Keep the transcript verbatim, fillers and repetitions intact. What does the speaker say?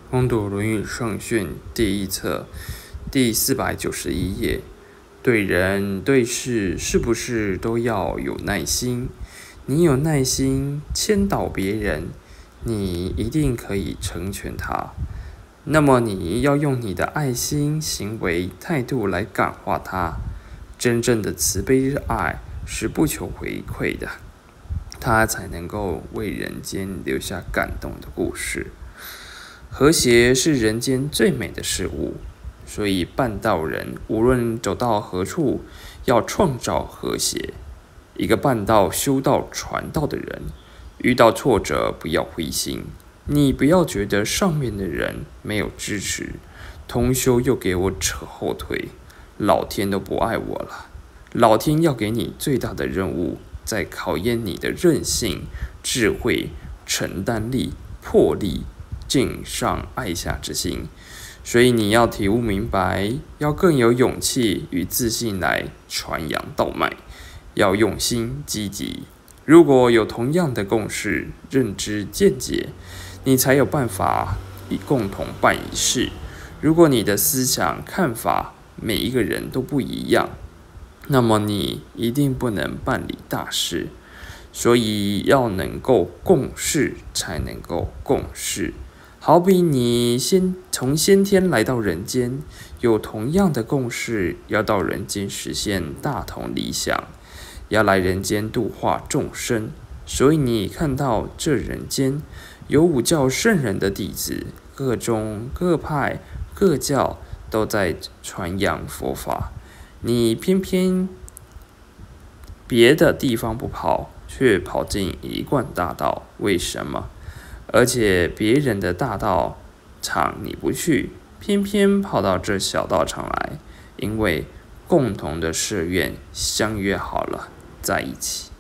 攻读《论语圣训》第一册第四百九十一页。对人对事是不是都要有耐心？你有耐心牵导别人，你一定可以成全他。那么你要用你的爱心、行为、态度来感化他。真正的慈悲之爱是不求回馈的，他才能够为人间留下感动的故事。和谐是人间最美的事物，所以办道人无论走到何处，要创造和谐。一个办道、修道、传道的人，遇到挫折不要灰心，你不要觉得上面的人没有支持，同修又给我扯后腿，老天都不爱我了。老天要给你最大的任务，在考验你的韧性、智慧、承担力、魄力、敬上爱下之心。所以你要体悟明白，要更有勇气与自信来传扬道脉，要用心积极。如果有同样的共识、认知、见解，你才有办法以共同办一事。如果你的思想看法每一个人都不一样，那么你一定不能办理大事。所以要能够共事，才能够共事。好比你先从先天来到人间，有同样的共识，要到人间实现大同理想，要来人间度化众生。所以你看到这人间有五教圣人的弟子，各宗各派各教都在传扬佛法，你偏偏别的地方不跑，却跑进一贯大道，为什么？而且别人的大道场你不去，偏偏跑到这小道场来，因为共同的誓愿相约好了在一起。